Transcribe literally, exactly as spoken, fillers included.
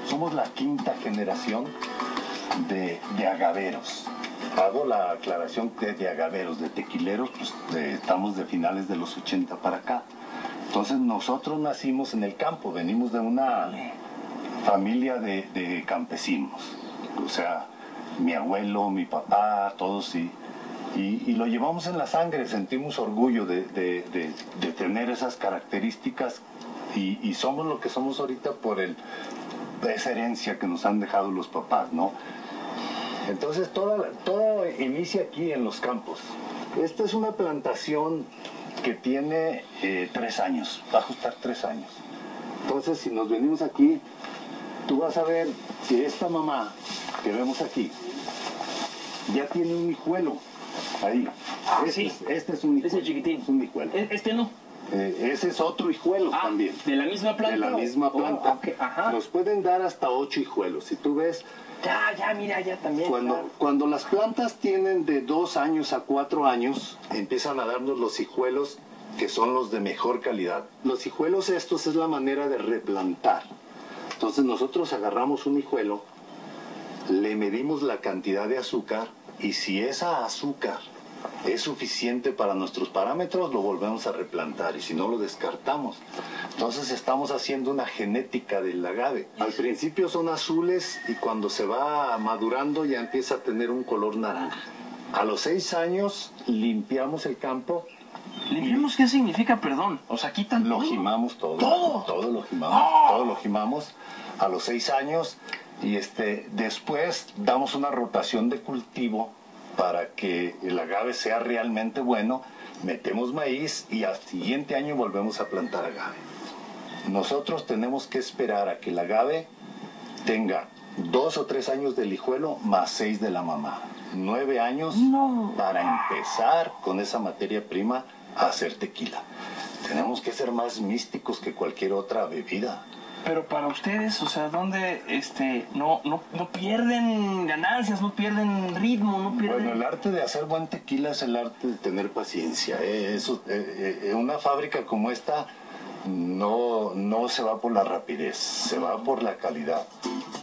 somos la quinta generación de, de agaveros. Hago la aclaración que de agaveros, de tequileros, pues de, estamos de finales de los ochenta para acá. Entonces nosotros nacimos en el campo, venimos de una familia de, de campesinos. O sea, mi abuelo, mi papá, todos y, y, y lo llevamos en la sangre, sentimos orgullo de, de, de, de tener esas características y, y somos lo que somos ahorita por el, esa herencia que nos han dejado los papás, ¿no? Entonces todo, todo inicia aquí en los campos. Esta es una plantación que tiene eh, tres años, va a ajustar tres años. Entonces si nos venimos aquí, tú vas a ver que esta mamá que vemos aquí ya tiene un hijuelo ahí. Ah, este, sí. es, este es un hijuelo. Ese chiquitín. Es un hijuelo. Este no. Eh, ese es otro hijuelo Ah, también. ¿de la misma planta? De la misma planta. Oh, okay. Ajá. Nos pueden dar hasta ocho hijuelos. Si tú ves, Ya, ya, mira, ya también. Cuando, claro. cuando las plantas tienen de dos años a cuatro años, empiezan a darnos los hijuelos que son los de mejor calidad. Los hijuelos estos es la manera de replantar. Entonces nosotros agarramos un hijuelo, le medimos la cantidad de azúcar y si esa azúcar es suficiente para nuestros parámetros, lo volvemos a replantar y si no, lo descartamos. Entonces estamos haciendo una genética del agave. Al principio son azules y cuando se va madurando ya empieza a tener un color naranja. A los seis años limpiamos el campo. ¿Limpiamos qué significa, perdón? O sea, quitan Lo todo. gimamos todo. ¿Todo? Todo lo gimamos. ¡Oh! Todo lo gimamos a los seis años y este, después damos una rotación de cultivo para que el agave sea realmente bueno, metemos maíz y al siguiente año volvemos a plantar agave. Nosotros tenemos que esperar a que el agave tenga dos o tres años del hijuelo más seis de la mamá. Nueve años No. para empezar con esa materia prima a hacer tequila. Tenemos que ser más místicos que cualquier otra bebida. Pero para ustedes, o sea, ¿dónde este, no, no, no pierden ganancias, no pierden ritmo, no pierden... Bueno, el arte de hacer buen tequila es el arte de tener paciencia. ¿eh? Eso, eh, eh, una fábrica como esta no, no se va por la rapidez, se va por la calidad.